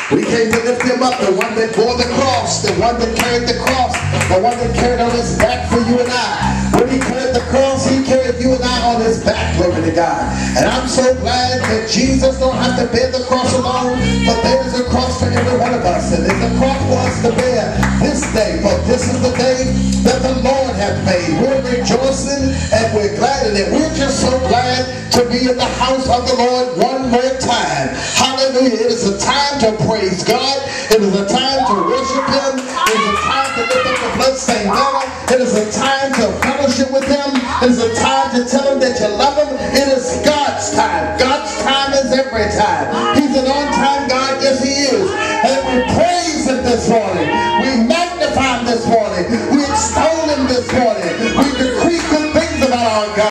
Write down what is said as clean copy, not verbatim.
We came to lift him up, the one that bore the cross, the one that carried the cross, the one that carried on his back for you and I. When he carried the cross, he carried you and I on his back, glory to God. And I'm so glad that Jesus don't have to bear the cross alone, but there is a cross for every one of us. And there's a cross for us to bear this day, for this is the day that the Lord hath made. We're rejoicing and we're glad in it. We're just so glad to be in the house of the Lord one more time. Hallelujah. It is a time to praise God. It is a time to worship him. It is a time to lift up the bloodstained banner. It is a time to fellowship with him. It is a time